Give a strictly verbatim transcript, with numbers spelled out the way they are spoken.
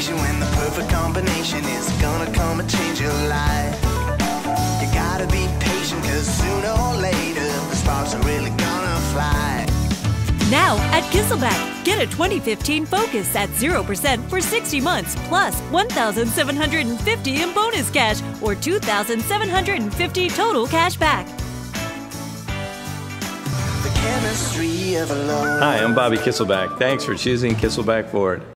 sensation when the perfect combination is gonna come and change your life. You gotta be patient, cause sooner or later the sparks are really gonna fly. Now at Kisselback, get a twenty fifteen Focus at zero percent for sixty months plus one thousand seven hundred fifty dollars in bonus cash or two thousand seven hundred fifty dollars total cash back. The chemistry of a love. Hi, I'm Bobby Kisselback. Thanks for choosing Kisselback Ford.